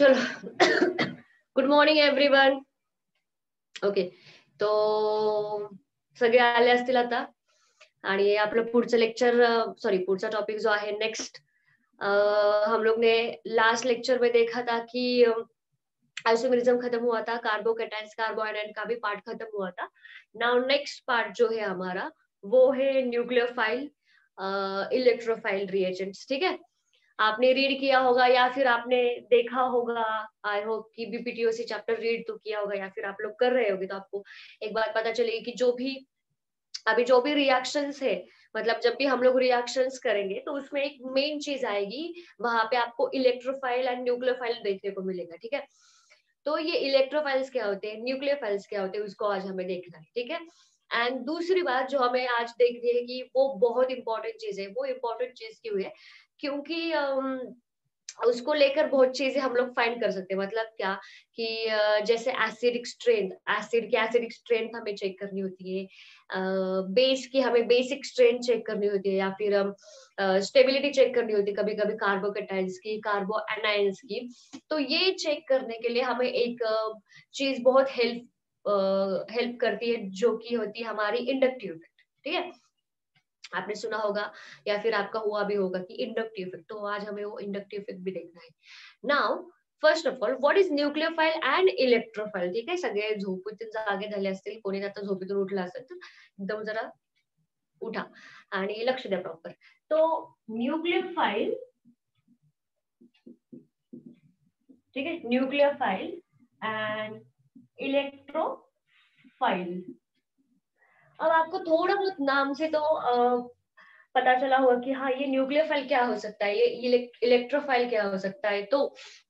चलो good morning everyone. Okay, तो सगळे आले असतील आता. आणि आपलं पुढचं लेक्चर पुढचा टॉपिक जो आहे नेक्स्ट, हम लोग ने लास्ट लेक्चर में देखा था कि आइसोमेरिज्म खत्म हुआ था, कार्बोकैटायंस कार्बोहाइड्रेट का भी पार्ट खत्म हुआ था. नाउ नेक्स्ट पार्ट जो है हमारा वो है न्यूक्लियोफाइल इलेक्ट्रोफाइल रिएजेंट्स. ठीक है, आपने रीड किया होगा या फिर आपने देखा होगा. आई होप कि बीपीटीओसी चैप्टर रीड तो किया होगा या फिर आप लोग कर रहे होगे, तो आपको एक बात पता चलेगी कि जो भी रिएक्शंस है, मतलब जब भी हम लोग रिएक्शंस करेंगे तो उसमें एक मेन चीज आएगी, वहां पे आपको इलेक्ट्रोफाइल एंड न्यूक्लियोफाइल देखने को मिलेगा. ठीक है, तो ये इलेक्ट्रोफाइल्स क्या होते हैं, न्यूक्लियोफाइल्स क्या होते हैं, उसको आज हमें देखना है. ठीक है, एंड दूसरी बात जो हमें आज देखनी है कि वो बहुत इंपॉर्टेंट चीज है. वो इंपॉर्टेंट चीज क्यों है? क्योंकि उसको लेकर बहुत चीजें हम लोग फाइंड कर सकते हैं. मतलब क्या कि जैसे एसिडिक स्ट्रेंथ, एसिडिक स्ट्रेंथ हमें चेक करनी होती है, बेस की हमें बेसिक स्ट्रेंथ चेक करनी होती है, या फिर स्टेबिलिटी चेक करनी होती है कभी कभी कार्बोकैटायंस की, कार्बो एनायंस की. तो ये चेक करने के लिए हमें एक चीज बहुत हेल्प करती है, जो कि होती है हमारी इंडक्टिव इफेक्ट. ठीक है, आपने सुना होगा या फिर आपका हुआ भी होगा कि इंडक्टिव इफेक्ट. तो आज हमें वो इंडक्टिव इफेक्ट भी देखना है. Now first of all, what is nucleophile and electrophile? ठीक आहे, सगळे झोपेतून जागे झाले असतील, कोणी आता झोपेतून उठला असेल तर एकदम जरा उठा आणि लक्ष द्या प्रॉपर. तो न्यूक्लियोफाइल, ठीक है, न्यूक्लियोफाइल एंड इलेक्ट्रोफाइल. अब आपको थोड़ा बहुत नाम से तो पता चला होगा कि हाँ, ये न्यूक्लियोफाइल क्या हो सकता है, ये इलेक्ट्रोफाइल क्या हो सकता है. तो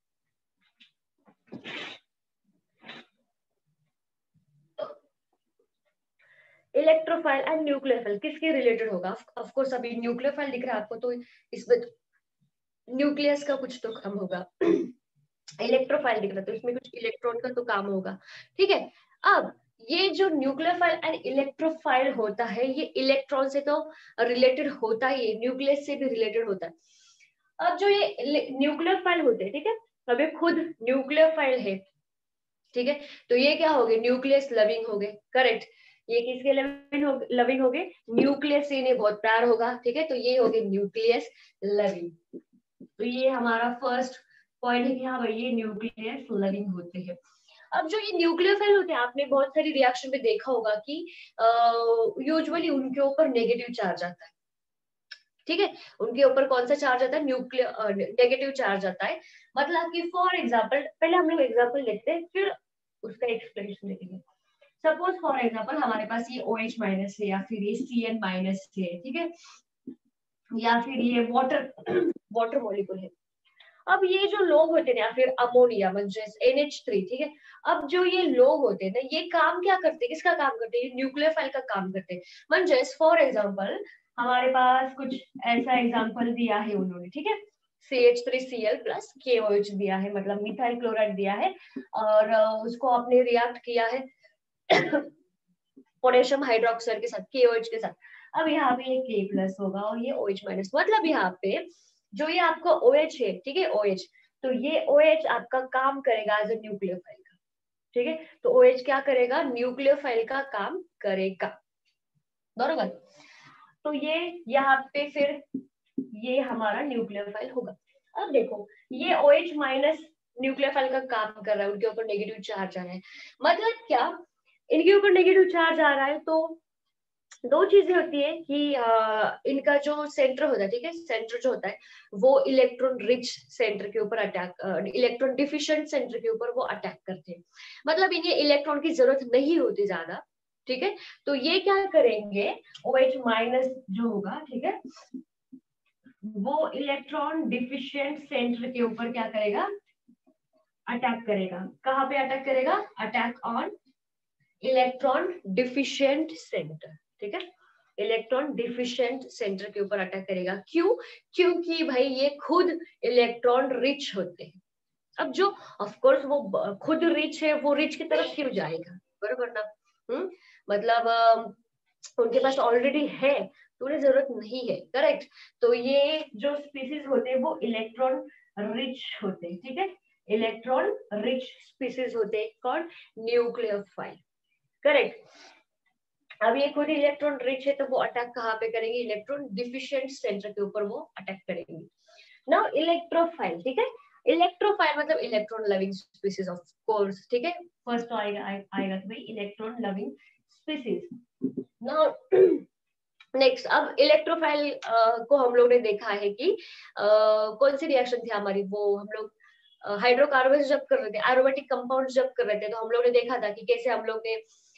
इलेक्ट्रोफाइल एंड न्यूक्लियोफाइल किसके रिलेटेड होगा? ऑफ कोर्स अभी न्यूक्लियोफाइल दिख रहा है आपको, तो इसमें न्यूक्लियस का कुछ तो काम होगा. इलेक्ट्रोफाइल दिख रहा है तो इसमें कुछ इलेक्ट्रॉन का तो काम होगा. ठीक है, अब ये जो न्यूक्लियोफाइल एंड इलेक्ट्रोफाइल होता है, ये इलेक्ट्रॉन से तो रिलेटेड होता ही है, न्यूक्लियस से भी रिलेटेड होता है. अब जो ये न्यूक्लियोफाइल होते हैं, ठीक है, अब ये खुद न्यूक्लियोफाइल है. ठीक है, तो ये क्या हो गए? न्यूक्लियस लविंग हो गए. करेक्ट, ये किसके लविंग हो गए? न्यूक्लियस से इन्हें बहुत प्यार होगा. ठीक है, तो ये हो गए न्यूक्लियस लविंग. तो ये हमारा फर्स्ट पॉइंट है कि हाँ भाई, ये न्यूक्लियस लविंग होते हैं. अब जो ये न्यूक्लियोफाइल होते हैं, आपने बहुत सारी रिएक्शन में देखा होगा कि यूजुअली उनके ऊपर नेगेटिव चार्ज आता है. ठीक है, उनके ऊपर कौन सा चार्ज आता है? नेगेटिव चार्ज आता है. मतलब कि फॉर एग्जाम्पल, पहले हम लोग एग्जाम्पल देखते हैं फिर उसका एक्सप्लेनेशन देखेंगे. सपोज फॉर एग्जाम्पल हमारे पास ये OH माइनस है, या फिर ये CN माइनस है. ठीक है, या फिर ये वाटर मॉलिक्यूल है. अब ये जो लोग होते हैं, या फिर अमोनिया म्हणजे NH3. ठीक है, अब जो ये लोग होते हैं ना, ये काम क्या करते हैं, किसका काम करते हैं? न्यूक्लियोफाइल का काम करते हैं. म्हणजे फॉर एग्जाम्पल हमारे पास कुछ ऐसा एग्जाम्पल दिया है उन्होंने. ठीक है, CH3Cl प्लस KOH दिया है, मतलब मिथाइल क्लोराइड दिया है, और उसको आपने रिएक्ट किया है पोटेशियम हाइड्रोक्साइड के साथ, KOH के साथ. अब यहाँ पे ये K प्लस होगा और ये OH माइनस. मतलब यहाँ पे जो ये आपका OH है, ठीक है, OH, तो ये OH आपका काम करेगा एज ए न्यूक्लियोफाइल का. ठीक है, तो OH क्या करेगा? न्यूक्लियोफाइल का काम करेगा. बरोबर. तो ये यहाँ पे फिर ये हमारा न्यूक्लियोफाइल होगा. अब देखो, ये OH माइनस न्यूक्लियोफाइल का काम कर रहा है, उनके ऊपर नेगेटिव चार्ज आ रहा है. मतलब क्या, इनके ऊपर नेगेटिव चार्ज आ रहा है तो दो चीजें होती है कि इनका जो सेंटर होता है, ठीक है, सेंटर जो होता है वो इलेक्ट्रॉन रिच सेंटर के ऊपर अटैक, इलेक्ट्रॉन डिफिशिएंट सेंटर के ऊपर वो अटैक करते हैं. मतलब इन्हें इलेक्ट्रॉन की जरूरत नहीं होती ज्यादा. ठीक है, तो ये क्या करेंगे? OH माइनस जो होगा, ठीक है, वो इलेक्ट्रॉन डिफिशिएंट सेंटर के ऊपर क्या करेगा? अटैक करेगा. कहाँ पे अटैक करेगा? Attack on electron deficient centre. ठीक है, इलेक्ट्रॉन डिफिशिएंट सेंटर के ऊपर अटैक करेगा. क्यों? क्योंकि भाई ये खुद इलेक्ट्रॉन रिच होते हैं. अब जो ऑफ कोर्स वो खुद रिच है, वो रिच की तरफ क्यों जाएगा? बरोबर ना. मतलब उनके पास ऑलरेडी है तो उन्हें जरूरत नहीं है. करेक्ट, तो ये जो स्पीसीज होते हैं वो इलेक्ट्रॉन रिच होते हैं. ठीक है, इलेक्ट्रॉन रिच स्पीसीज होते हैं कौन, न्यूक्लियोफाइल, करेक्ट। अब ये खुद इलेक्ट्रॉन रिच है तो वो अटैक कहाँ पे करेंगे, इलेक्ट्रॉन डिफिशिएंट सेंटर के ऊपर वो अटैक करेंगे। नाउ इलेक्ट्रोफाइल, ठीक है, इलेक्ट्रोफाइल मतलब electron loving species of course, ठीक है, फर्स्ट तो आएगा तो भाई electron loving species. Now next, अब इलेक्ट्रोफाइल को हम लोग ने देखा है कि कौन सी रिएक्शन थी हमारी, वो हम लोग हाइड्रोकार्बन जब कर रहे थे, एरोमेटिक कंपाउंड जब कर रहे थे, तो हम लोग ने देखा था कि कैसे हम लोग ने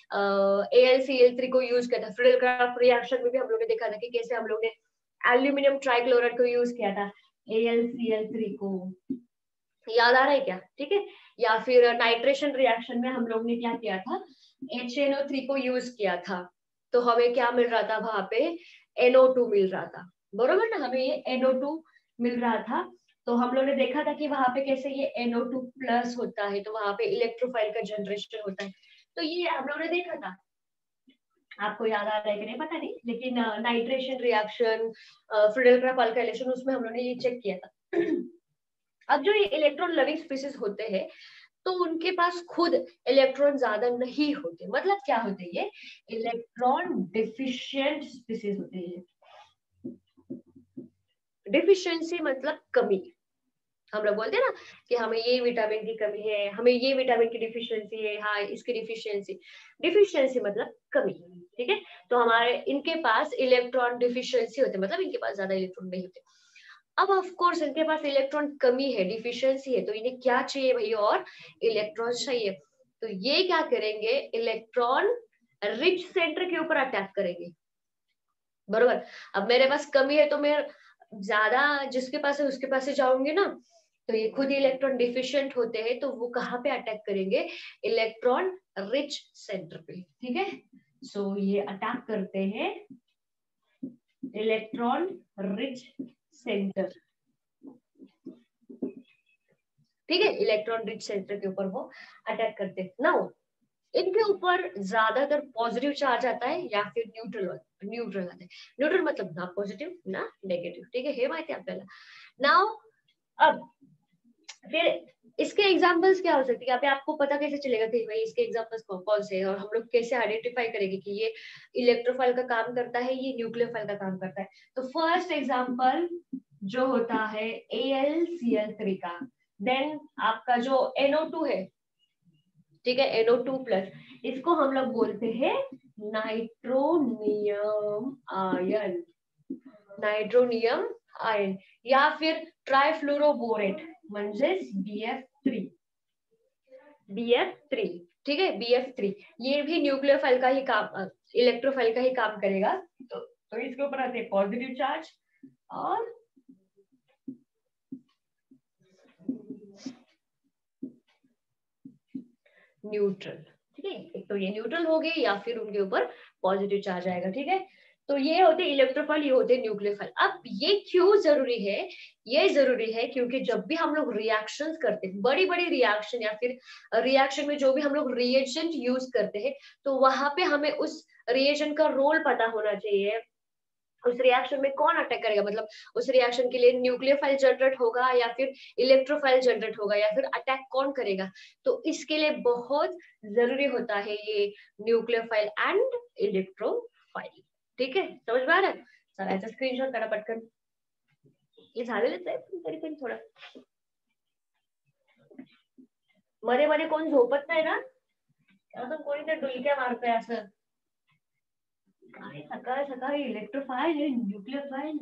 AlCl3 को यूज किया था। फ्रिडल-क्राफ्ट रिएक्शन में भी हम लोग ने देखा था कि कैसे हम लोग ने एल्यूमिनियम ट्राइक्लोराइड को यूज किया था, AlCl3 को, याद आ रहा है क्या, ठीक है। या फिर नाइट्रेशन रिएक्शन में हम लोग ने क्या किया था, HNO3 को यूज किया था, तो हमें क्या मिल रहा था वहां पे, NO2 मिल रहा था, बरोबर ना, हमें ये NO2 मिल रहा था। तो हम लोग ने देखा था कि वहां पे कैसे ये NO2 प्लस होता है, तो वहां पे इलेक्ट्रोफाइल का जनरेशन होता है, तो ये हम लोग ने देखा था। आपको याद आ रहा है कि नहीं पता नहीं, लेकिन नाइट्रेशन रिएक्शन, फ्रिडल-क्राफ्ट अल्काइलेशन, उसमें हम लोग ने ये चेक किया था। अब जो ये इलेक्ट्रॉन लविंग स्पीसीज होते हैं तो उनके पास खुद इलेक्ट्रॉन ज्यादा नहीं होते, मतलब क्या होते हैं, ये इलेक्ट्रॉन डिफिशिएंट स्पीसीज होते हैं। डिफिशियंसी मतलब कमी, हम लोग बोलते हैं ना कि हमें ये विटामिन की कमी है, हमें ये विटामिन की डिफिशियंसी है, हाँ इसकी डिफिशियंसी, डिफिशियंसी मतलब कमी, ठीक है। तो हमारे इनके पास इलेक्ट्रॉन डिफिशियंसी होते, मतलब इनके पास ज्यादा इलेक्ट्रॉन नहीं होते। अब ऑफ कोर्स इनके पास इलेक्ट्रॉन कमी है, डिफिशियंसी है, तो इन्हें क्या चाहिए भाई, और इलेक्ट्रॉन चाहिए। तो ये क्या करेंगे, इलेक्ट्रॉन रिच सेंटर के ऊपर अटैक करेंगे, बरोबर। अब मेरे पास कमी है तो मैं ज्यादा जिसके पास है उसके पास ही जाऊंगी ना, तो ये खुद इलेक्ट्रॉन डिफिशिएंट होते हैं, तो वो कहाँ पे अटैक करेंगे, इलेक्ट्रॉन रिच सेंटर पे, ठीक है। सो ये अटैक करते हैं इलेक्ट्रॉन रिच सेंटर, ठीक है, इलेक्ट्रॉन रिच सेंटर के ऊपर वो अटैक करते हैं। नाउ इनके ऊपर ज्यादातर पॉजिटिव चार्ज आता है या फिर न्यूट्रल आता है। न्यूट्रल मतलब ना पॉजिटिव ना नेगेटिव, ठीक है, हे माहिती आपल्याला। नाउ अब फिर इसके एग्जांपल्स क्या हो सकते हैं, अभी आपको पता कैसे चलेगा कि भाई इसके एग्जांपल्स कौन कौन से हैं, और हम लोग कैसे आइडेंटिफाई करेंगे कि ये इलेक्ट्रोफाइल का काम करता है, ये न्यूक्लियोफाइल का काम करता है। तो फर्स्ट एग्जांपल जो होता है AlCl3 का, देन आपका जो NO2 है, ठीक है, NO2 प्लस, इसको हम लोग बोलते हैं नाइट्रोनियम आयन, नाइट्रोनियम आयन, या फिर ट्राइफ्लोरोबोरेट म्हणजेच BF3, ठीक है, BF3, ये भी न्यूक्लियोफाइल का ही काम, इलेक्ट्रोफाइल का ही काम करेगा। तो इसके ऊपर आते हैं पॉजिटिव चार्ज और न्यूट्रल, ठीक है, एक तो ये न्यूट्रल हो गए या फिर उनके ऊपर पॉजिटिव चार्ज आएगा, ठीक है। तो ये होते इलेक्ट्रोफाइल, ये होते न्यूक्लियोफाइल। अब ये क्यों जरूरी है, ये जरूरी है क्योंकि जब भी हम लोग रिएक्शंस करते हैं, बड़ी बड़ी रिएक्शन या फिर रिएक्शन में जो भी हम लोग रिएजेंट यूज करते हैं, तो वहां पे हमें उस रिएजेंट का रोल पता होना चाहिए, उस रिएक्शन में कौन अटैक करेगा, मतलब उस रिएक्शन के लिए न्यूक्लियोफाइल जनरेट होगा या फिर इलेक्ट्रोफाइल जनरेट होगा, या फिर अटैक कौन करेगा। तो इसके लिए बहुत जरूरी होता है ये न्यूक्लियोफाइल एंड इलेक्ट्रोफाइल, ठीक है, समझ में आ रहा है। चला याचा स्क्रीनशॉट करा पटकन, हे झालेलंच आहे पण तरी पण थोडं मध्ये मध्ये कोण झोपत नाही ना, असं कोणी तर डुलक्या मारतंय असं, काय सकाळ सकाळी इलेक्ट्रोफाइल न्यूक्लियोफाइल।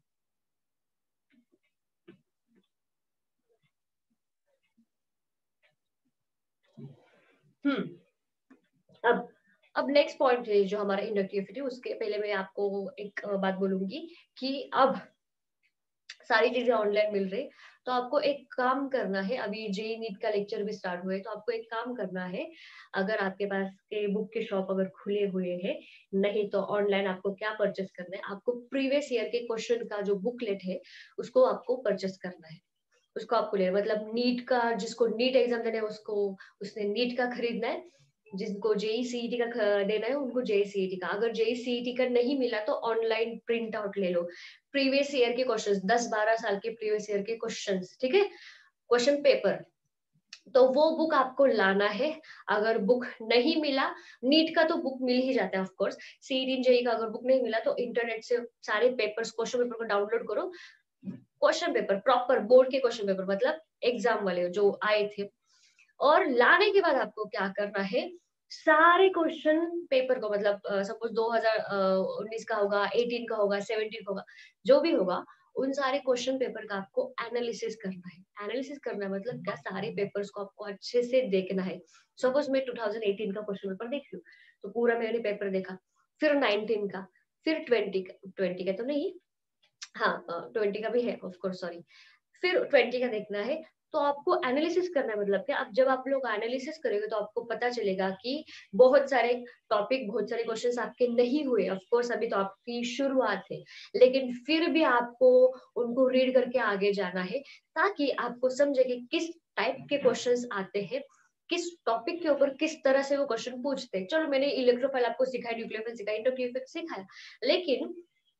अब अब नेक्स्ट पॉइंट है जो हमारा इंडक्टिविटी, उसके पहले मैं आपको एक बात बोलूंगी कि अब सारी चीजें ऑनलाइन मिल रही, तो आपको एक काम करना है, अभी जेई नीट का लेक्चर भी स्टार्ट हुए, तो आपको एक काम करना है, अगर आपके पास के बुक के शॉप अगर खुले हुए हैं, नहीं तो ऑनलाइन आपको क्या परचेस करना है, आपको प्रीवियस ईयर के क्वेश्चन का जो बुकलेट है उसको आपको परचेस करना है, उसको आपको ले, मतलब नीट का, जिसको नीट एग्जाम देना है उसको उसने नीट का खरीदना है, जिनको जेई सीईटी का देना है उनको जेई सीईटी का, अगर जेई सीईटी का नहीं मिला तो ऑनलाइन प्रिंट आउट ले लो, प्रीवियस ईयर के क्वेश्चंस, 10-12 साल के प्रीवियस ईयर के क्वेश्चंस, ठीक है, क्वेश्चन पेपर, तो वो बुक आपको लाना है। अगर बुक नहीं मिला, नीट का तो बुक मिल ही जाता है ऑफ कोर्स, सीईटी जेईई का अगर बुक नहीं मिला तो इंटरनेट से सारे पेपर्स, क्वेश्चन पेपर को डाउनलोड करो। क्वेश्चन पेपर प्रॉपर बोर्ड के क्वेश्चन पेपर, मतलब एग्जाम वाले जो आए थे, और लाने के बाद आपको क्या करना है, सारे क्वेश्चन पेपर को, मतलब सपोज 2019 का होगा, 18 का होगा, 17 का होगा, जो भी होगा, उन सारे क्वेश्चन पेपर का आपको एनालिसिस करना है। एनालिसिस करना है मतलब क्या, सारे पेपर्स को आपको अच्छे से देखना है। सपोज मैं 2018 का क्वेश्चन पेपर देख लूं, तो पूरा मैंने पेपर देखा, फिर 19 का, फिर 20 का तो नहीं, हाँ 20 का भी है ऑफ कोर्स, सॉरी, फिर 20 का देखना है। तो आपको एनालिसिस करना है, मतलब क्या, अब जब आप लोग एनालिसिस करेंगे तो आपको पता चलेगा कि बहुत सारे टॉपिक, बहुत सारे क्वेश्चंस आपके नहीं हुए, ऑफ कोर्स अभी तो आपकी शुरुआत है, लेकिन फिर भी आपको उनको रीड करके आगे जाना है, ताकि आपको समझे कि किस टाइप के क्वेश्चंस आते हैं, किस टॉपिक के ऊपर किस तरह से वो क्वेश्चन पूछते हैं। चलो मैंने इलेक्ट्रोफाइल आपको सिखाया, न्यूक्लियोफाइल सिखाया, इंटरक्लियोफाइल सिखाया, लेकिन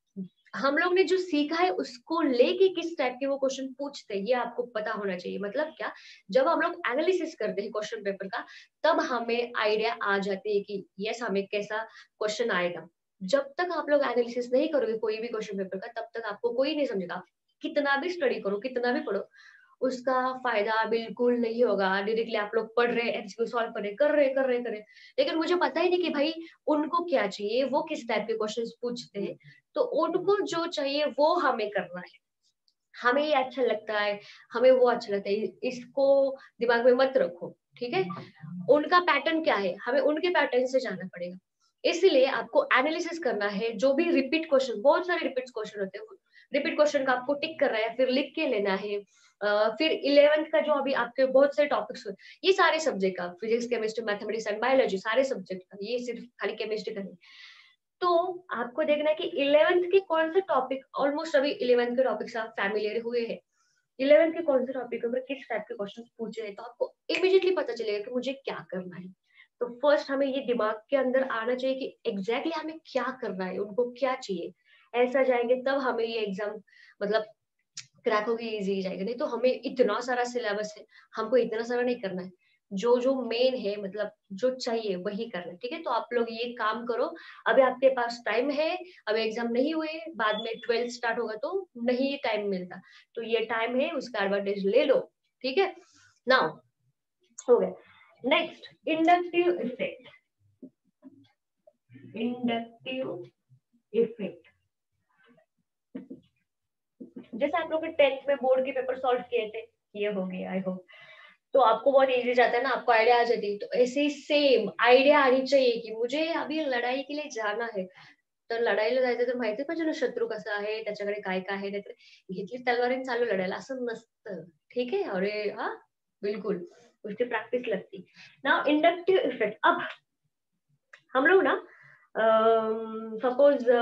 हम लोग ने जो सीखा है उसको लेके किस टाइप के वो क्वेश्चन पूछते हैं, ये आपको पता होना चाहिए। मतलब क्या, जब हम लोग एनालिसिस करते हैं क्वेश्चन पेपर का, तब हमें आइडिया आ जाती है कि यस हमें कैसा क्वेश्चन आएगा। जब तक आप लोग एनालिसिस नहीं करोगे कोई भी क्वेश्चन पेपर का, तब तक आपको कोई नहीं समझेगा। कितना भी स्टडी करो, कितना भी पढ़ो, उसका फायदा बिल्कुल नहीं होगा। डायरेक्टली आप लोग पढ़ रहे, एमसीक्यू सॉल्व कर रहे, लेकिन मुझे पता ही नहीं कि भाई उनको क्या चाहिए, वो किस टाइप के क्वेश्चंस पूछते हैं। तो उनको जो चाहिए वो हमें करना है। हमें ये अच्छा लगता है, हमें वो अच्छा लगता है, इसको दिमाग में मत रखो, ठीक है। उनका पैटर्न क्या है, हमें उनके पैटर्न से जाना पड़ेगा। इसलिए आपको एनालिसिस करना है। जो भी रिपीट क्वेश्चन, बहुत सारे रिपीट क्वेश्चन होते हैं, रिपीट क्वेश्चन का आपको टिक करना है, फिर लिख के लेना है। फिर 11th का जो अभी आपके बहुत सारे टॉपिक्स, ये सारे सब्जेक्ट का, physics, chemistry, mathematics and biology, सारे सब्जेक्ट का, ये सिर्फ खाली केमिस्ट्री का नहीं। तो आपको देखना है कि 11th के कौन से टॉपिक, ऑलमोस्ट अभी 11th के टॉपिक्स आप फैमिलियर हुए हैं, 11th के कौन से टॉपिक पर किस टाइप के क्वेश्चन पूछे हैं, तो आपको इमीडिएटली पता चलेगा कि मुझे क्या करना है। तो फर्स्ट हमें ये दिमाग के अंदर आना चाहिए कि एग्जैक्टली हमें क्या करना है, उनको क्या चाहिए। ऐसा जाएंगे तब हमें ये एग्जाम, मतलब क्रैक होगी, इजी जाएगा। नहीं तो हमें इतना सारा सिलेबस है, हमको इतना सारा नहीं करना है। जो जो मेन है, मतलब जो चाहिए वही करना है, ठीक है। तो आप लोग ये काम करो, अभी आपके पास टाइम है, अभी एग्जाम नहीं हुए, बाद में 12th स्टार्ट होगा तो नहीं टाइम मिलता, तो ये टाइम है, उसका एडवांटेज ले लो, ठीक है। नाउ हो गया। Next, inductive effect. Inductive effect, जैसे आप लोग 10th में बोर्ड के पेपर सॉल्व किए थे, ये हो गया आई होप, तो आपको बहुत इजी जाता है ना, आपको आइडिया आ जाती है। तो ऐसे ही सेम आइडिया आनी चाहिए कि मुझे अभी लढाई के लिए जाना है, तर लढाईला जायचं तर माहिती पाहिजे ना शत्रू कसा आहे, त्याच्याकडे काय काय आहे, नाहीतर घेतली तलवारीने चालू लढायला, असं नसतं, ठीक है। अरे हाँ, बिल्कुल उसकी प्रैक्टिस लगती। नाउ इंडक्टिव इफेक्ट, अब हम लोग ना सपोज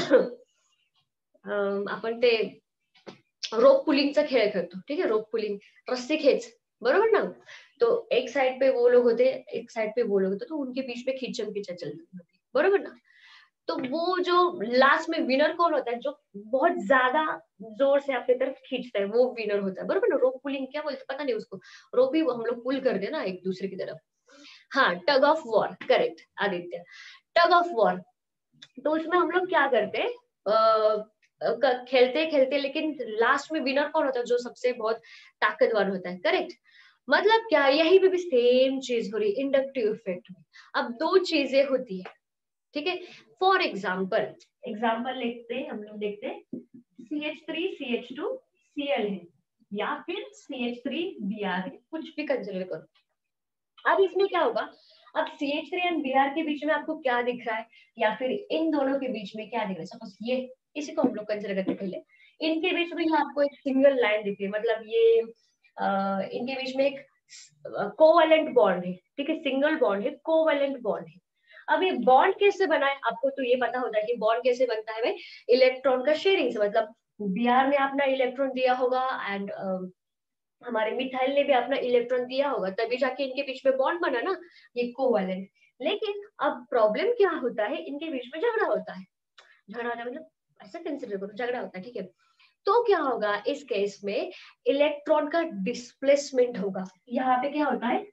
आपण ते रोप पुलिंगचा खेळ खेळतो, ठीक है, रोप पुलिंग, रस्सी खेच, बरोबर ना। तो एक साइड पे वो लोग होते, एक साइड पे वो लोग होते, तो उनके बीच में खींचम खींचा चल रही होती, बरोबर ना। तो वो जो लास्ट में विनर कौन होता है, जो बहुत ज्यादा जोर से अपनी तरफ खींचता है, वो विनर होता है, बरोबर ना। रोप पुलिंग क्या बोलते पता नहीं उसको, रोप ही हम लोग पुल कर दे ना एक दूसरे की तरफ। हाँ, tug of war, correct Aditya, tug of war. तो उसमें हम लोग क्या करते, खेलते खेलते, लेकिन लास्ट में विनर कौन होता है, जो सबसे बहुत ताकतवर होता है, करेक्ट। मतलब क्या, यही पे भी सेम चीज हो रही इंडक्टिव इफेक्ट में। अब दो चीजें होती है, ठीक है। फॉर एग्जाम्पल, एग्जाम्पल लिखते हैं हम लोग, देखते हैं CH3 CH2 Cl है, या फिर CH3 Br है, कुछ भी कंसिडर करो। अब इसमें क्या होगा, अब CH3 एंड Br के बीच में आपको क्या दिख रहा है, या फिर इन दोनों के बीच में क्या दिख रहा है। सपोज ये, इसी को हम लोग कंसिडर करते पहले, इनके बीच में आपको एक सिंगल लाइन दिख रही है, मतलब ये इनके बीच में एक कोवैलेंट बॉन्ड है, ठीक है, सिंगल बॉन्ड है, कोवैलेंट बॉन्ड है। अब ये बॉन्ड कैसे बना है, आपको तो ये पता होता है कि बॉन्ड कैसे बनता है भाई, इलेक्ट्रॉन का शेयरिंग से, मतलब Br ने अपना इलेक्ट्रॉन दिया होगा एंड हमारे मिथाइल ने भी अपना इलेक्ट्रॉन दिया होगा, तभी जाके इनके बीच में बॉन्ड बना ना, ये कोवैलेंट। लेकिन अब प्रॉब्लम क्या होता है, इनके बीच में झगड़ा होता है, झगड़ा होता है मतलब ऐसा कंसिडर करो, झगड़ा होता है, ठीक है। तो क्या होगा इस केस में, इलेक्ट्रॉन का डिस्प्लेसमेंट होगा। यहाँ पे क्या होता है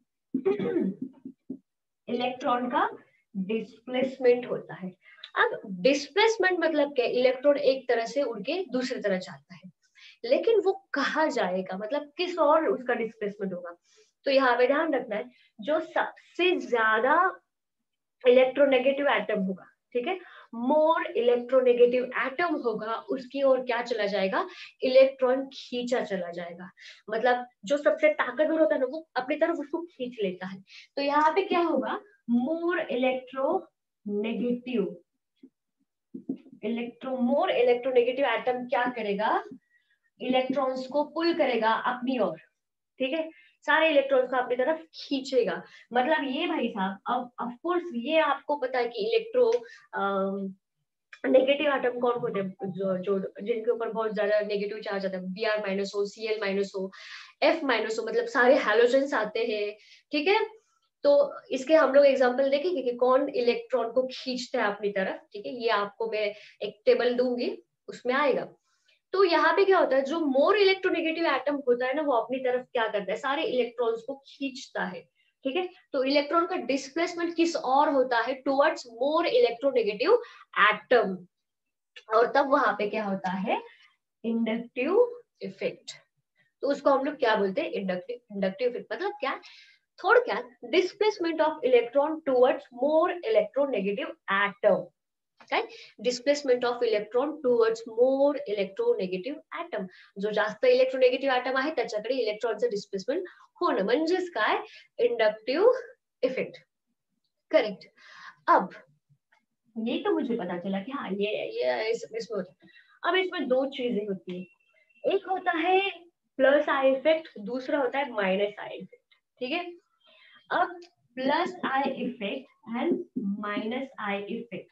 इलेक्ट्रॉन का डिस्प्लेसमेंट होता है। अब डिस्प्लेसमेंट मतलब क्या, इलेक्ट्रॉन एक तरह से उड़ के दूसरी तरह जाता है, लेकिन वो कहाँ जाएगा, मतलब किस और उसका डिस्प्लेसमेंट होगा। तो यहाँ पे ध्यान रखना है, जो सबसे ज्यादा इलेक्ट्रोनेगेटिव एटम होगा, ठीक है, मोर इलेक्ट्रोनेगेटिव एटम होगा, उसकी ओर क्या चला जाएगा, इलेक्ट्रॉन खींचा चला जाएगा। मतलब जो सबसे ताकतवर होता है ना, वो अपनी तरफ उसको खींच लेता है। तो यहाँ पे क्या होगा, more electronegative more electronegative atom क्या करेगा, इलेक्ट्रॉन्स को पुल करेगा अपनी ओर, ठीक है, सारे इलेक्ट्रॉन्स को अपनी तरफ खींचेगा। मतलब ये भाई साहब, अब ऑफ कोर्स ये आपको पता है कि इलेक्ट्रो नेगेटिव एटम कौन होते हैं, जो जिनके ऊपर बहुत ज्यादा नेगेटिव चार्ज आता है, Br माइनस हो, Cl माइनस हो, F माइनस हो, मतलब सारे हैलोजेंस आते हैं, ठीक है। तो इसके हम लोग एग्जांपल देखेंगे कि कौन इलेक्ट्रॉन को खींचता है अपनी तरफ, ठीक है, ये आपको मैं एक टेबल दूंगी, उसमें आएगा। तो यहाँ पे क्या होता है, जो मोर इलेक्ट्रोनेगेटिव एटम होता है ना, वो अपनी तरफ क्या करता है, सारे इलेक्ट्रॉन्स को खींचता है, ठीक है। तो इलेक्ट्रॉन का डिस्प्लेसमेंट किस और होता है, टुवर्ड्स मोर इलेक्ट्रोनेगेटिव एटम, और तब वहां पे क्या होता है, इंडक्टिव इफेक्ट। तो उसको हम लोग क्या बोलते हैं, इंडक्टिव इफेक्ट। मतलब क्या, थोड़ा क्या, displacement of electron towards more electronegative atom, displacement of electron towards more electronegative atom, जो जास्त इलेक्ट्रोनेगेटिव्ह एटम आहे त्याच्याकडे इलेक्ट्रॉनचं डिस्प्लेसमेंट होणं, म्हणजेच काय, इंडक्टिव इफेक्ट, करेक्ट। अब ये तो मुझे पता चला कि हाँ ये इसमें होता है। अब इसमें दो चीजें होती है, एक होता है प्लस आई इफेक्ट, दूसरा होता है माइनस आई इफेक्ट, ठीक है। अब plus I effect and minus I effect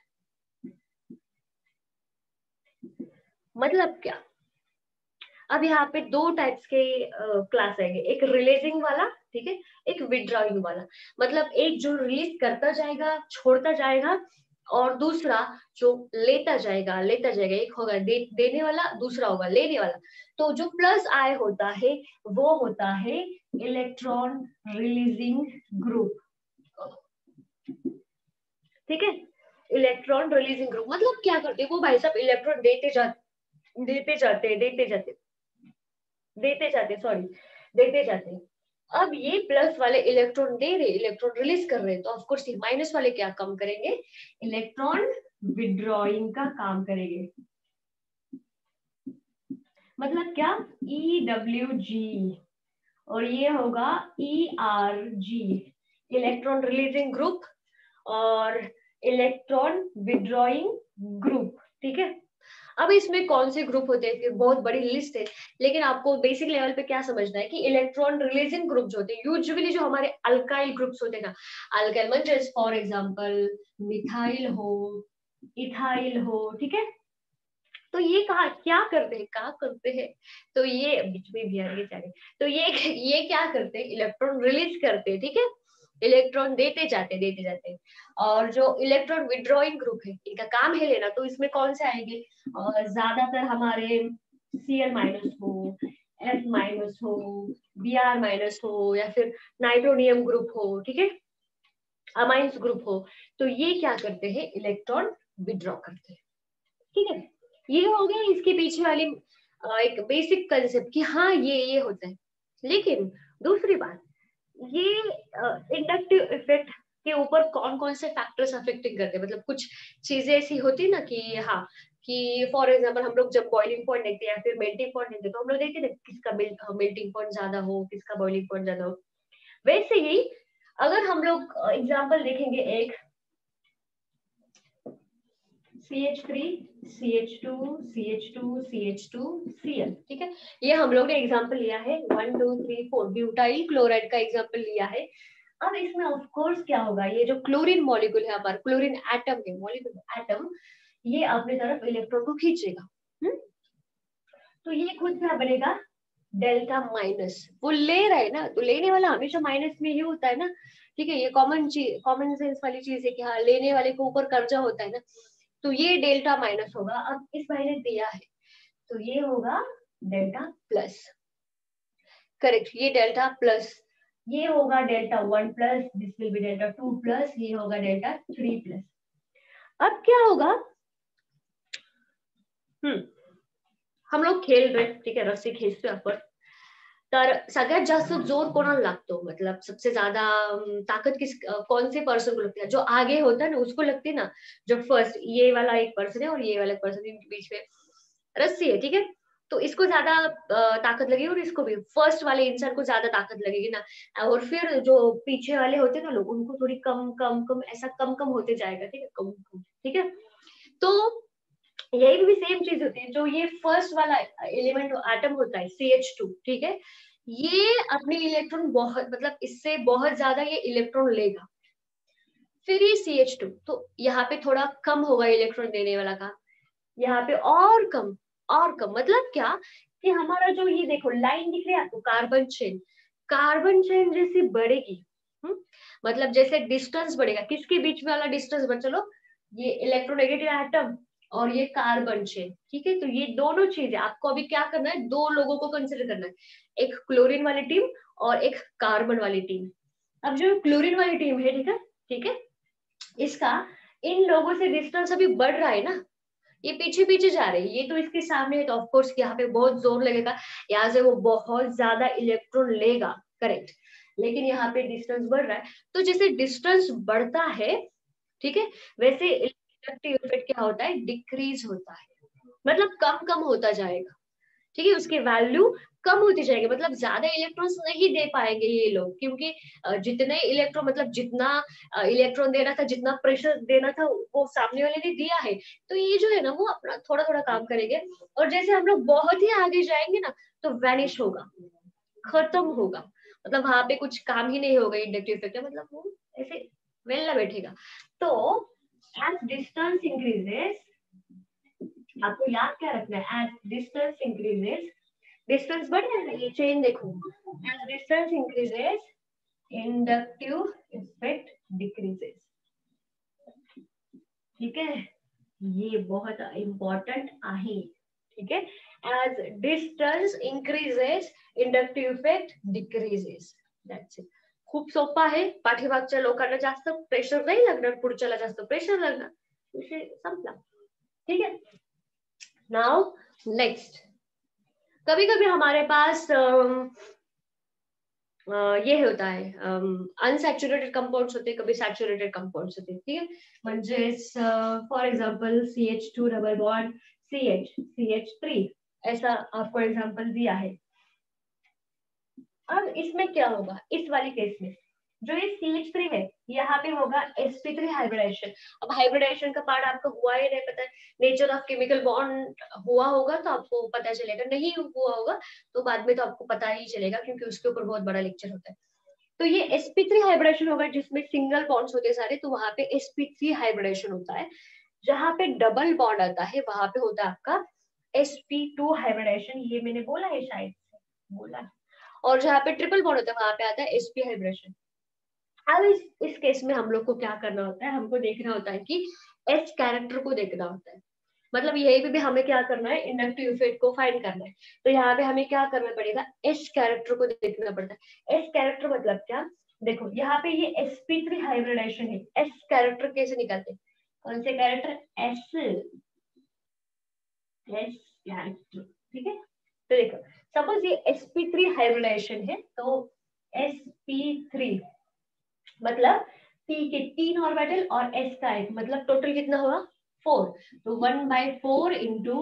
मतलब क्या, अब यहाँ पे दो टाइप्स के क्लास आएंगे, एक रिलीजिंग वाला, ठीक है, एक विड्रॉइंग वाला। मतलब एक जो रिलीज करता जाएगा, छोड़ता जाएगा, और दूसरा जो लेता जाएगा, एक होगा देने वाला, दूसरा होगा लेने वाला। तो जो प्लस आई होता है वो होता है इलेक्ट्रॉन रिलीजिंग ग्रुप, ठीक है। इलेक्ट्रॉन रिलीजिंग ग्रुप मतलब क्या करते हैं वो भाई साहब, इलेक्ट्रॉन देते जाते। अब ये प्लस वाले इलेक्ट्रॉन दे रहे, इलेक्ट्रॉन रिलीज कर रहे हैं, तो ऑफकोर्स ये माइनस वाले क्या काम करेंगे, इलेक्ट्रॉन विड्रॉइंग का काम करेंगे। मतलब क्या, EWG, और ये होगा ERG, इलेक्ट्रॉन रिलीजिंग ग्रुप और इलेक्ट्रॉन विड्रॉइंग ग्रुप, ठीक है। अब इसमें कौन से ग्रुप होते हैं, फिर बहुत बड़ी लिस्ट है, लेकिन आपको बेसिक लेवल पे क्या समझना है कि इलेक्ट्रॉन रिलीजिंग ग्रुप जो होते हैं, यूजुअली जो हमारे अल्काइल ग्रुप्स होते हैं ना, अल्काइल म्हणजे फॉर एग्जांपल मिथाइल हो, इथाइल हो, ठीक है। तो ये क्या करते हैं, तो ये बीच में भी आगे जाए, तो ये क्या करते हैं, इलेक्ट्रॉन रिलीज करते हैं, ठीक है, इलेक्ट्रॉन देते जाते। और जो इलेक्ट्रॉन विड्रॉइंग ग्रुप है, इनका काम है लेना, तो इसमें कौन से आएंगे, ज्यादातर हमारे Cl माइनस हो, F माइनस हो, Br माइनस हो, या फिर नाइट्रोनियम ग्रुप हो, ठीक है, अमाइंस ग्रुप हो। तो ये क्या करते हैं, इलेक्ट्रॉन विड्रॉ करते हैं, ठीक है। ये हो गया इसके पीछे वाली एक बेसिक कंसेप्ट कि हाँ ये होता है। लेकिन दूसरी बात, ये इंडक्टिव इफेक्ट के ऊपर कौन कौन से फैक्टर्स अफेक्टिंग करते हैं, मतलब कुछ चीजें ऐसी होती है ना कि हाँ, कि फॉर एग्जाम्पल हम लोग जब बॉइलिंग पॉइंट देखते हैं या फिर मेल्टिंग पॉइंट देखते हैं, तो हम लोग देखते हैं किसका मेल्टिंग पॉइंट ज्यादा हो, किसका बॉइलिंग पॉइंट ज्यादा हो। वैसे ही अगर हम लोग एग्जाम्पल देखेंगे, एक CH3 CH2 CH2 CH2 Cl, ठीक है, ये हम लोग ने एग्जांपल लिया है 1 2 3 4 ब्यूटाइल क्लोराइड का एग्जांपल लिया है। अब इसमें ऑफ कोर्स क्या होगा, ये जो क्लोरीन मॉलिक्यूल है हमारा, क्लोरीन एटम है, मॉलिक्यूल एटम, ये अपनी तरफ इलेक्ट्रॉन को खींचेगा। तो ये खुद क्या बनेगा, डेल्टा माइनस, वो ले रहा है ना, तो लेने वाला हमेशा माइनस में ही होता है ना, ठीक है, ये कॉमन सेंस वाली चीज है कि हाँ लेने वाले को ऊपर कर्जा होता है ना, तो ये डेल्टा माइनस होगा। अब इस भाई ने दिया है, तो ये होगा डेल्टा प्लस, करेक्ट, ये डेल्टा प्लस, ये होगा delta 1 plus, this will be delta 2 plus, ये होगा डेल्टा 3 प्लस। अब क्या होगा, हम लोग खेल रहे, ठीक है, रस्सी खींचते आपण, तर सगळ्यात जास्त जोर कोणाला लागतो, मतलब सबसे ज्यादा ताकत कौन से पर्सन को लगती है, जो आगे होता है ना उसको लगती है ना, जो फर्स्ट ये वाला एक पर्सन है और ये वाला पर्सन, इनके बीच में रस्सी है, ठीक है, तो इसको ज्यादा ताकत लगेगी और इसको भी, फर्स्ट वाले इंसान को ज्यादा ताकत लगेगी ना, और फिर जो पीछे वाले होते हैं ना लोग, उनको थोड़ी कम कम कम ऐसा कम कम होते जाएगा, ठीक है, कम कम, ठीक है। तो यही भी सेम चीज होती है, जो ये फर्स्ट वाला एलिमेंट एटम होता है CH2, ठीक है, ये अपने इलेक्ट्रॉन बहुत, मतलब इससे बहुत ज्यादा ये इलेक्ट्रॉन लेगा, फिर ये CH2, तो यहाँ पे थोड़ा कम होगा इलेक्ट्रॉन देने वाला का, यहाँ पे और कम, और कम, मतलब क्या कि हमारा जो ये देखो लाइन दिख रही है आपको, कार्बन चेन जैसी बढ़ेगी, मतलब जैसे डिस्टेंस बढ़ेगा, किसके बीच में वाला डिस्टेंस बढ़, चलो ये इलेक्ट्रोनेगेटिव एटम और ये कार्बन चेन, ठीक है, तो ये दोनों चीजें आपको अभी क्या करना है, दो लोगों को कंसिडर करना है, एक क्लोरीन वाली टीम और एक कार्बन वाली टीम। अब जो क्लोरीन वाली टीम है, ठीक है, ठीक है, इसका इन लोगों से डिस्टेंस अभी बढ़ रहा है ना, ये पीछे पीछे जा रहे हैं, ये तो इसके सामने है, तो ऑफकोर्स यहाँ पे बहुत जोर लगेगा, यहाँ से वो बहुत ज्यादा इलेक्ट्रॉन लेगा, करेक्ट, लेकिन यहाँ पे डिस्टेंस बढ़ रहा है, तो जैसे डिस्टेंस बढ़ता है, ठीक है, वैसे इलेक्ट्रिक इफेक्ट क्या होता है, डिक्रीज होता है, मतलब कम कम होता जाएगा, ठीक है, उसकी वैल्यू कम होती जाएगी, मतलब ज्यादा इलेक्ट्रॉन्स नहीं दे पाएंगे ये लोग, क्योंकि जितने इलेक्ट्रॉन, मतलब जितना इलेक्ट्रॉन देना था, जितना प्रेशर देना था, वो सामने वाले ने दिया है, तो ये जो है ना वो अपना थोड़ा थोड़ा काम करेंगे, और जैसे हम लोग बहुत ही आगे जाएंगे ना, तो वैनिश होगा, खत्म होगा, मतलब वहां पे कुछ काम ही नहीं होगा इंडक्टिव इफेक्ट, मतलब वो ऐसे वेला बैठेगा। तो एज डिस्टेंस इंक्रीजेस, आपको याद क्या रखना है, एज डिस्टेंस इंक्रीजेस, डिस्टेंस बढ़ जाएगा, ये चेन देखो, as distance increases inductive effect decreases, ठीक है, ये बहुत इंपॉर्टेंट आहे, ठीक है, as distance increases inductive effect decreases, that's it, खूप सोपा आहे, पाठीमागच्या लोकांना जास्त प्रेशर नाही लागणार, पुढच्याला जास्त प्रेशर लागणार, विषय संपला, ठीक है। नाउ नेक्स्ट, कभी कभी हमारे पास ये होता है, अनसॅच्युरेटेड कंपाउंड्स होते, कभी सॅच्युरेटेड कंपाउंड्स होते, ठीक है, म्हणजेच for example CH2 double bond CH3, ऐसा आपको एग्जांपल दिया है। अब इसमें क्या होगा, इस वाले केस में जो ये CH3 है, यहाँ पे होगा sp3 हाइब्रिडाइजेशन। अब हाइब्रिडाइजेशन का पार्ट आपको हुआ ही नहीं पता है, नेचर ऑफ केमिकल बॉन्ड हुआ होगा तो आपको पता चलेगा, नहीं हुआ होगा तो बाद में तो आपको पता ही चलेगा, क्योंकि उसके ऊपर बहुत बड़ा लेक्चर होता है। तो ये sp3 हाइब्रिडेशन होगा, जिसमें सिंगल बॉन्ड्स होते हैं सारे, तो वहां पे sp3 हाइब्रिडेशन होता है। जहां पे डबल बॉन्ड आता है वहां पे होता है आपका sp2 हाइब्रिडेशन, ये मैंने बोला है शायद, बोला। और जहाँ पे ट्रिपल बॉन्ड होता है वहां पे आता है sp हाइब्रिडेशन। अब इस केस में हम लोग को क्या करना होता है, हमको देखना होता है कि S कैरेक्टर को देखना होता है, मतलब यही भी हमें क्या करना है, इंडक्टिव इफेक्ट को फाइंड करना है, तो यहाँ पे हमें क्या करना पड़ेगा, S कैरेक्टर को देखना पड़ता है। S कैरेक्टर मतलब क्या, देखो यहाँ पे ये sp3 हाइब्रिडेशन है, S कैरेक्टर कैसे निकालते हैं, कौन से कैरेक्टर, S कैरेक्टर, ठीक है, तो देखो सपोज ये sp3 हाइब्रिडेशन है, तो sp3 मतलब P के 3 ऑर्बिटल और S का 1, मतलब टोटल कितना होगा 4, तो 1/4 इंटू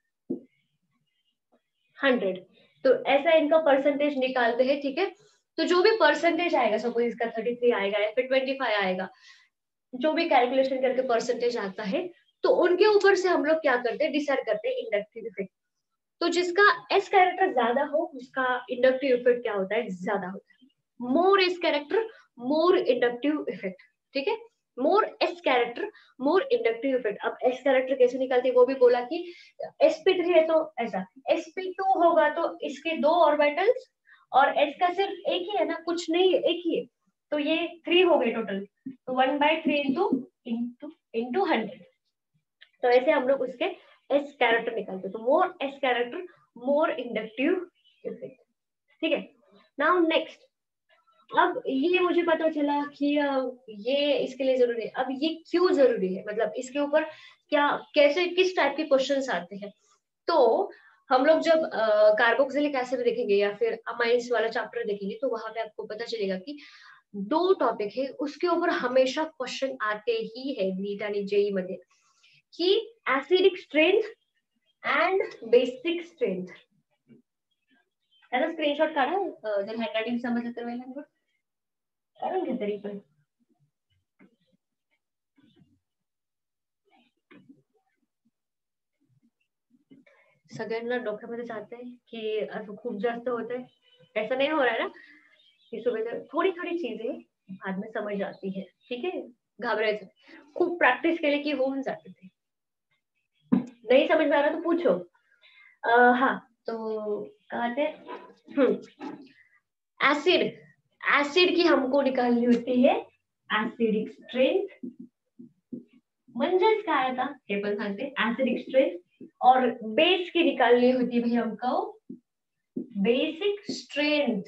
100, तो ऐसा इनका परसेंटेज निकालते हैं, ठीक है। तो जो भी परसेंटेज आएगा, सपोज इसका 33 आएगा या फिर 25 आएगा, जो भी कैलकुलेशन करके परसेंटेज आता है, तो उनके ऊपर से हम लोग क्या करते हैं, डिसाइड करते हैं इंडक्टिव इफेक्ट। तो जिसका S कैरेक्टर ज्यादा हो उसका इंडक्टिव इफेक्ट क्या होता है, ज्यादा होता है, more S character more inductive effect, ठीक है, more S character more inductive effect. अब S कैरेक्टर कैसे निकालते हैं वो भी बोला कि sp3 है तो ऐसा, sp2 होगा तो इसके 2 ऑर्बिटल्स और S का सिर्फ एक ही है ना, कुछ नहीं है, एक ही है, तो ये 3 हो गए टोटल, तो 1/3 इंटू 100, तो ऐसे हम लोग उसके एस कैरेक्टर निकालते हैं, तो more S character more inductive effect. ठीक है, नाउ नेक्स्ट, अब ये मुझे पता चला कि ये इसके लिए जरूरी है। अब ये क्यों जरूरी है, मतलब इसके ऊपर क्या कैसे किस टाइप के क्वेश्चंस आते हैं। तो हम लोग जब कार्बोक्सिलिक एसिड देखेंगे या फिर अमाइंस वाला चैप्टर देखेंगे, तो वहां पे आपको पता चलेगा कि दो टॉपिक है उसके ऊपर हमेशा क्वेश्चन आते ही है नीट आणि जेई मध्ये, की acidic strength and basic strength. त्याचा स्क्रीनशॉट काढा, जर हँडरायटिंग समजलं तर वेळ काढून घे तरी पण। सगळ्यांना डोक्यामध्ये जाते की असं खूप जास्त होतंय, ऐसा नहीं हो रहा है ना, कि सुबह थोड़ी थोड़ी चीजें बाद में समझ आती है। ठीक है, घाबरायचं, खूप प्रैक्टिस केले की होऊन जाते ते। नहीं समझ में आ रहा तो पूछो। हाँ, तो कहा थे एसिड, एसिड की हमको निकालनी होती है एसिडिक स्ट्रेंथ, म्हणजेच काय आता हे पण सांगते, एसिडिक स्ट्रेंथ, और बेस की निकालनी होती है हमको बेसिक स्ट्रेंथ।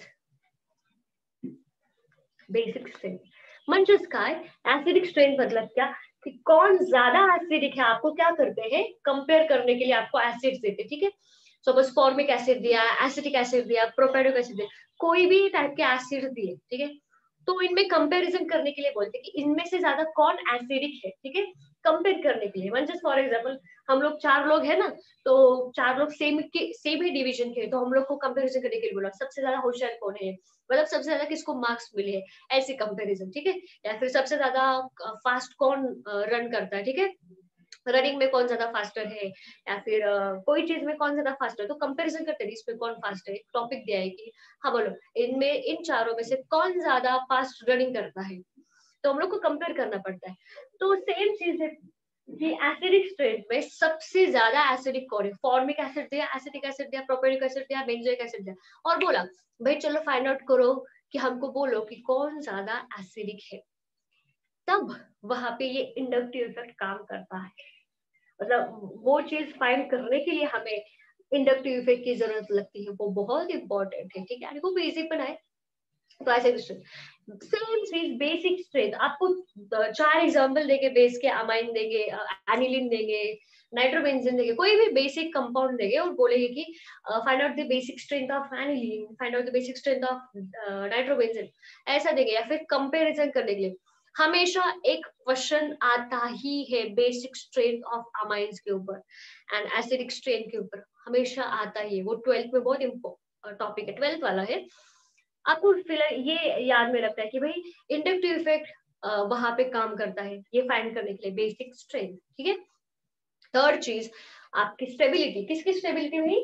बेसिक स्ट्रेंथ म्हणजेच काय, एसिडिक स्ट्रेंथ मतलब क्या, कि कौन ज्यादा एसिडिक है, आपको क्या करते हैं कंपेयर करने के लिए आपको एसिड देते। ठीक है, सपोज फॉर्मिक एसिड दिया, एसिटिक एसिड दिया, प्रोपैनोइक एसिड दिया, कोई भी टाइप के एसिड दिए, ठीक है, तो इनमें कंपैरिजन करने के लिए बोलते हैं कि इनमें से ज्यादा कौन एसिडिक है। ठीक है, कंपेयर करने के लिए, म्हणजे फॉर एग्जांपल हम लोग 4 लोग हैं ना, तो 4 लोग सेम ही डिवीजन के, तो हम लोग को कंपैरिजन करने के लिए बोला सबसे ज्यादा होशियार कौन है, मतलब सबसे ज्यादा किसको मार्क्स मिले हैं, ऐसे कंपैरिजन। ठीक है, या फिर सबसे ज्यादा फास्ट कौन रन करता है, ठीक है, रनिंग में कौन ज्यादा फास्टर है, या फिर कोई चीज में कौन ज्यादा फास्टर है, तो कंपैरिजन करते हैं इसमें कौन फास्ट है। टॉपिक दिया है कि हाँ बोलो इनमें इन चारों में से कौन ज्यादा फास्ट रनिंग करता है, तो हम लोग को कंपेयर करना पड़ता है। तो सेम चीज है कि एसिडिक स्ट्रेंथ में सबसे ज्यादा एसिडिक कौन है, फॉर्मिक एसिड दिया, एसिटिक एसिड दिया, प्रोपेनिक एसिड दिया, बेंजोइक एसिड दिया, और बोला भाई चलो फाइंड आउट करो कि हमको बोलो कि कौन ज्यादा एसिडिक है, तब वहां पे ये इंडक्टिव इफेक्ट काम करता है। मतलब वो चीज फाइंड करने के लिए हमें इंडक्टिव इफेक्ट की जरूरत लगती है, वो बहुत इंपॉर्टेंट है। ठीक है, वो बेसिक बनाए, तो ऐसे सेम चीज बेसिक स्ट्रेंथ आपको 4 एग्जांपल देंगे, बेस के अमाइन देंगे, एनिलीन देंगे, नाइट्रोबेंजीन देंगे, कोई भी बेसिक कंपाउंड देंगे और बोलेंगे कि find out the basic strength of aniline, find out the basic strength of nitrobenzene, ऐसा देंगे। या फिर कंपैरिजन करने के लिए हमेशा एक क्वेश्चन आता ही है बेसिक स्ट्रेंथ ऑफ अमाइंस के ऊपर एंड एसिडिक स्ट्रेंथ के ऊपर, हमेशा आता ही है। वो 12th में बहुत टॉपिक है, 12th वाला है। आपको फिलहाल ये याद में रखता है कि भाई इंडक्टिव इफेक्ट वहां पे काम करता है, ये फाइंड करने के लिए बेसिक स्ट्रेंथ। ठीक है, थर्ड चीज आपकी स्टेबिलिटी, किसकी स्टेबिलिटी हुई,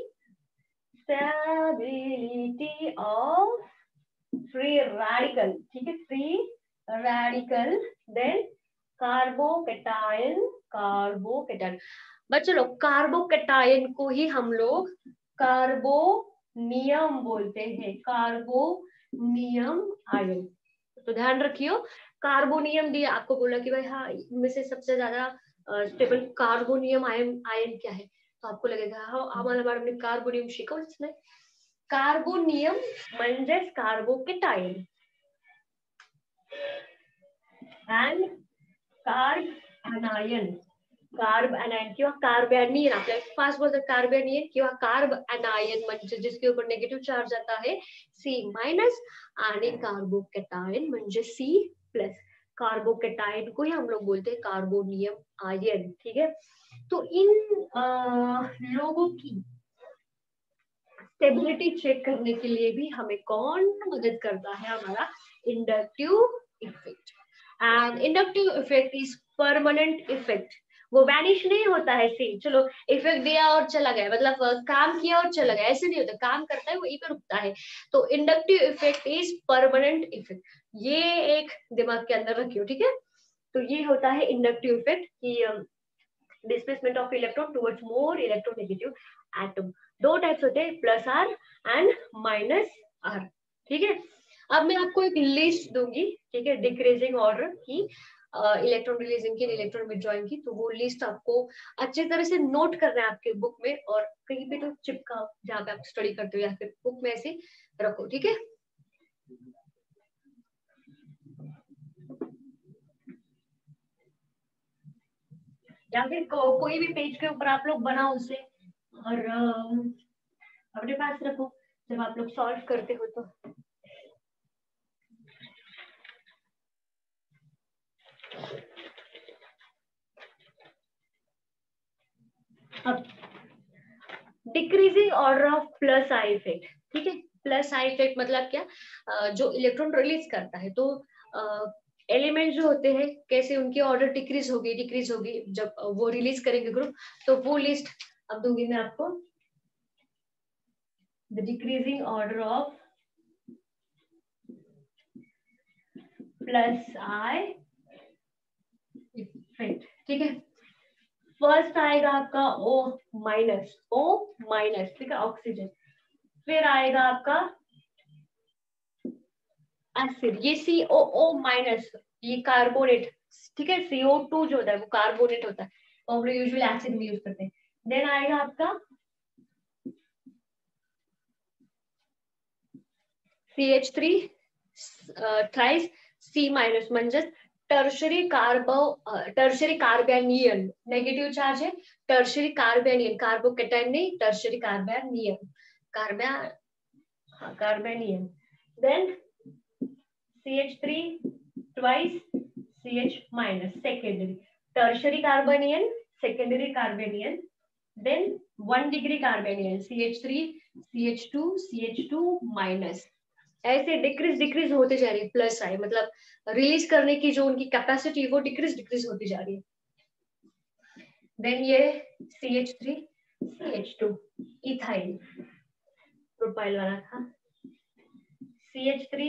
स्टेबिलिटी ऑफ फ्री रेडिकल। ठीक है, free radical, then carbocation, carbocation. बच्चे लोग कार्बोकेटायन को ही हम लोग कार्बोनियम बोलते हैं, कार्बोनियम आयन। तो ध्यान रखियो, कार्बोनियम दिया, आपको बोला कि भाई हाँ इनमें से सबसे ज्यादा स्टेबल कार्बोनियम आयन आयन क्या है, तो आपको लगेगा हाँ आम्हाला मॅडमने कार्बोनियम शिकवलंच नाही। कार्बोनियम म्हणजेच carbocation and carbanion, carbanion किंवा कार्बॅनियन, आपल्याला फास्ट बोलतात कार्बॅनियन किंवा कार्ब अनायन, म्हणजे जिसके ऊपर नेगेटिव चार्ज आता है C- आणि कार्बोकेटायन म्हणजे C+। कार्बोकेटायन को ही हम लोग बोलते हैं कार्बोनियम आयन। ठीक है, तो इन लोगों की स्टेबिलिटी चेक करने के लिए भी हमें कौन मदद करता है, हमारा inductive effect. And inductive effect is permanent effect, वो वैनिश नहीं होता है। सी चलो इफेक्ट दिया और चला गया, मतलब काम किया और चला गया, ऐसे नहीं होता, काम करता है वहीं पे रुकता है। तो inductive effect is permanent effect, ये एक दिमाग के अंदर रखियो। ठीक है, तो ये होता है इंडक्टिव इफेक्ट की displacement of electron towards more electronegative atom. दो टाइप्स होते हैं, plus R and minus R. ठीक है, अब मैं आपको एक लिस्ट दूंगी, ठीक है, डिक्रीजिंग ऑर्डर की, इलेक्ट्रॉन रिलीजिंग की, इलेक्ट्रॉन विड्रॉइंग की, तो वो लिस्ट आपको अच्छी तरह से नोट करना है आपके बुक में, और कहीं पे तो चिपका जहाँ पे आप स्टडी करते हो या फिर बुक में ऐसे रखो, ठीक है। या फिर कोई भी पेज के ऊपर आप लोग बनाओ उसे और अपने पास रखो जब आप लोग सॉल्व करते हो तो। अब decreasing order of plus I effect, ठीक है। प्लस आई इफेक्ट मतलब क्या, जो इलेक्ट्रॉन रिलीज करता है, तो एलिमेंट जो होते हैं कैसे उनकी ऑर्डर डिक्रीज होगी जब वो रिलीज करेंगे ग्रुप, तो वो लिस्ट अब दूंगी मैं आपको। The decreasing order of plus I effect, ठीक है। फर्स्ट आएगा आपका O माइनस, ठीक है, ऑक्सीजन। फिर आएगा आपका एसिड, ये COO माइनस, ये कार्बोनेट, ठीक है। CO2 जो होता है वो कार्बोनेट होता है, तो हम लोग यूजुअली एसिड में यूज करते हैं। देन आएगा आपका CH3 थ्राइस C माइनस, म्हणजेच टर्शरी कार्बेनियन, नेगेटिव चार्ज है, टर्शरी कार्बेनियन, कार्बोकेटाइन नहीं, tertiary carbanion, carbanion. Then CH3 twice CH minus, secondary, tertiary carbanion, secondary carbanion, then 1 degree carbanion, CH3 CH2 CH2 minus, ऐसे decrease होते जा रही है। Plus आई मतलब release करने की जो उनकी कैपेसिटी वो डिक्रीज होती जा रही है। देन ये CH3 CH2 इथाइल, प्रोपाइल वाला था, CH3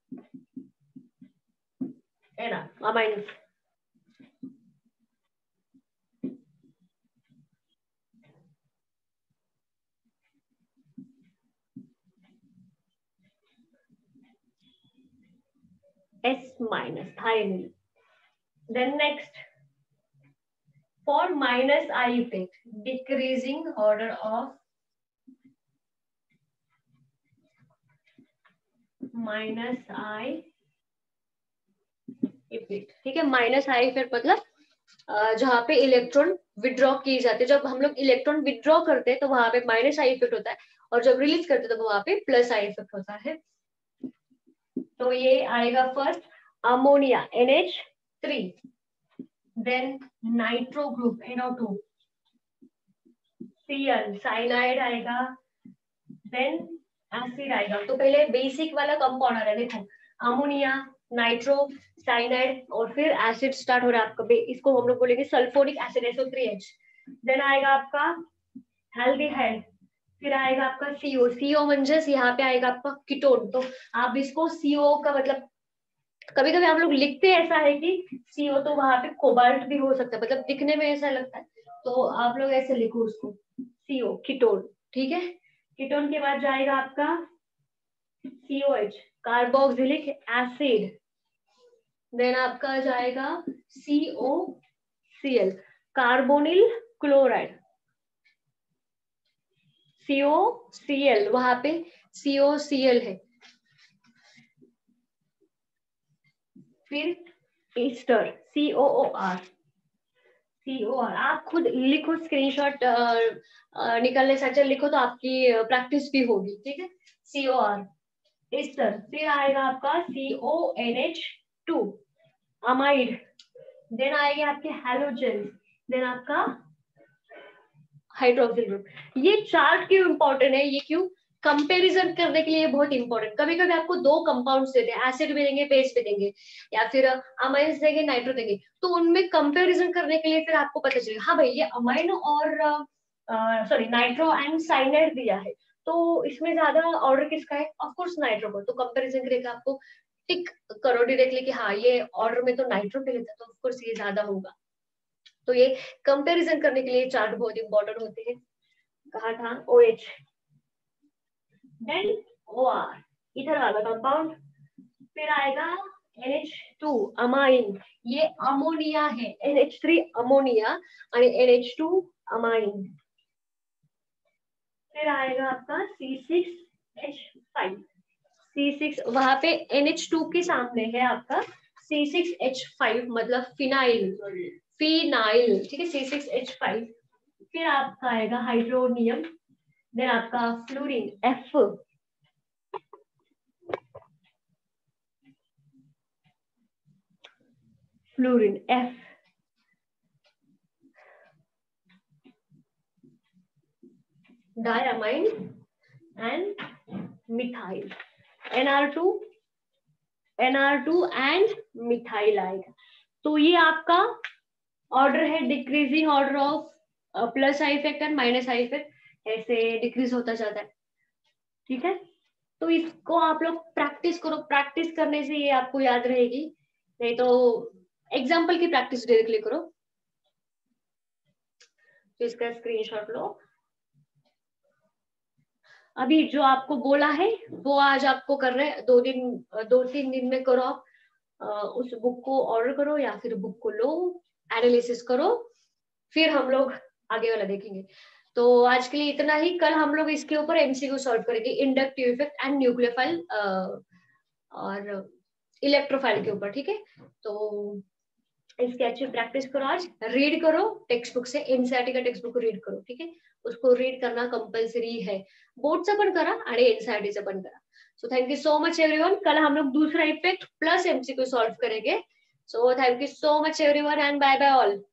है ना, amine. S minus, thionyl. Then next, for minus I effect, decreasing order of minus I effect, ठीक है। माइनस आई इफेक्ट मतलब जहाँ पे इलेक्ट्रॉन विड्रॉ किए जाते हैं, जब हम लोग इलेक्ट्रॉन विड्रॉ करते हैं तो वहां पे माइनस आई इफेक्ट होता है, और जब रिलीज करते हैं तो वहां पे प्लस आई इफेक्ट होता है। तो ये आएगा first ammonia NH3, then nitro group NO2, Cl cyanide आएगा, देन एसिड आएगा। तो पहले बेसिक वाला कंपाउंड आ रहा है, देखो अमोनिया, नाइट्रो, साइनाइड, और फिर एसिड स्टार्ट हो रहा है आपका, इसको हम लोग बोलेंगे सल्फोनिक एसिड SO3H। देन आएगा आपका एल्डिहाइड, फिर आएगा आपका CO म्हणजे यहाँ पे आएगा आपका कीटोन। तो आप इसको CO का मतलब कभी कभी हम लोग लिखते ऐसा है कि CO, तो वहां पे कोबाल्ट भी हो सकता है, मतलब दिखने में ऐसा लगता है, तो आप लोग ऐसे लिखो उसको CO कीटोन, ठीक है। कीटोन के बाद जाएगा आपका COH कार्बोक्सिलिक एसिड, देन आपका जाएगा COCl कार्बोनिल क्लोराइड, COCl वहां पे COCl है, फिर ईस्टर COOR, आप खुद लिखो, स्क्रीनशॉट निकलने से अच्छा लिखो तो आपकी प्रैक्टिस भी होगी, ठीक है। COR ईस्टर, फिर आएगा आपका CONH2 अमाइड, देन आएगी आपके हैलोजन, देन आपका हाइड्रोक्सिल ग्रुप। ये चार्ट क्यों इंपॉर्टेंट है, ये क्यों कंपैरिजन करने के लिए बहुत इंपॉर्टेंट। कभी कभी आपको दो कंपाउंड्स देते हैं, एसिड भी देंगे, बेस भी देंगे, या फिर अमाइंस देंगे, नाइट्रो देंगे, तो उनमें कंपैरिजन करने के लिए फिर आपको पता चलेगा हाँ भाई ये अमाइन और सॉरी नाइट्रो एंड साइनाइड दिया है, तो इसमें ज्यादा ऑर्डर किसका है, ऑफकोर्स नाइट्रो को। तो कंपेरिजन करेगा, आपको टिक करो डायरेक्टली कि हाँ ये ऑर्डर में तो नाइट्रो पे लेता है, तो ऑफकोर्स ये ज्यादा होगा। तो ये कंपैरिजन करने के लिए चार्ट बहुत इंपॉर्टेंट होते हैं। कहा था OH, देन OR इधर वाला कंपाउंड, फिर आएगा NH2 अमाइन, ये अमोनिया है, NH3 अमोनिया आणि NH2 अमाइन। फिर आएगा आपका C6H5, C6 वहां पे NH2 के सामने है आपका C6H5 मतलब फिनाइल, फिनाइल, ठीक है, C6H5। फिर आपका आएगा हाइड्रोनियम, देन आपका fluorine F, fluorine F, diamine and methyl, NR2 and methyl आएगा। तो ये आपका ऑर्डर है, decreasing order of plus I effect and minus I effect, ऐसे डिक्रीज होता जाता है, ठीक है। तो इसको आप लोग प्रैक्टिस करो, प्रैक्टिस करने से ये आपको याद रहेगी, नहीं तो एग्जाम्पल की प्रैक्टिस डायरेक्टली करो। तो इसका स्क्रीनशॉट लो। अभी जो आपको बोला है वो आज आपको कर रहे हैं, 2-3 दिन में करो आप। उस बुक को ऑर्डर करो या फिर बुक को लो, एनालिसिस करो, फिर हम लोग आगे वाला देखेंगे। तो आज के लिए इतना ही। कल हम लोग इसके ऊपर एमसीक्यू सॉल्व करेंगे, इंडक्टिव इफेक्ट एंड न्यूक्लियोफाइल और इलेक्ट्रोफाइल के ऊपर, ठीक है। तो इसकी अच्छी प्रैक्टिस करो, आज रीड करो टेक्स्ट बुक से, एनसीईआरटी का टेक्स्ट बुक रीड करो, ठीक है। उसको रीड करना कंपल्सरी है, बोर्डचं पण करा आणि एनसीईआरटीचं पण करा। So thank you so much everyone. कल हम लोग दूसरा इफेक्ट प्लस एमसीक्यू सॉल्व करेंगे। So thank you so much everyone and bye bye all.